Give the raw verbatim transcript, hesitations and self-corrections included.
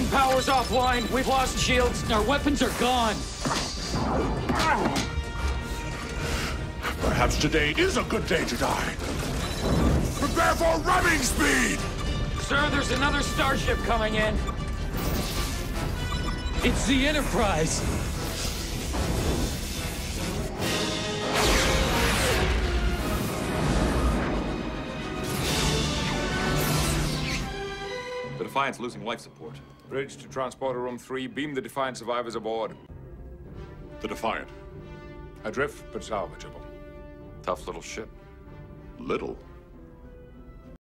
power's offline. We've lost shields. Our weapons are gone. Perhaps today is a good day to die. Prepare for ramming speed! Sir, there's another starship coming in. It's the Enterprise. The Defiant's losing life support. Bridge to transporter room three. Beam the Defiant survivors aboard. The Defiant. Adrift, but salvageable. Tough little ship. Little.